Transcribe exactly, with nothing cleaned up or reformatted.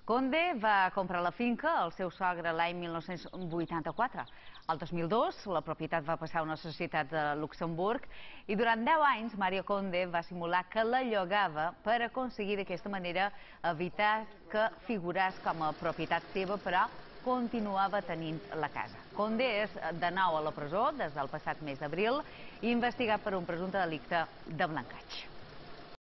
Conde va comprar la finca al seu sogre l'any mil nou-cents vuitanta-quatre. El dos mil dos, la propietat va passar a una societat de Luxemburg i durant deu anys Mario Conde va simular que la llogava per aconseguir d'aquesta manera evitar que figurés com a propietat seva, però continuava tenint la casa. Conde és de nou a la presó des del passat mes d'abril i investigat per un presumpte delicte de blanqueig.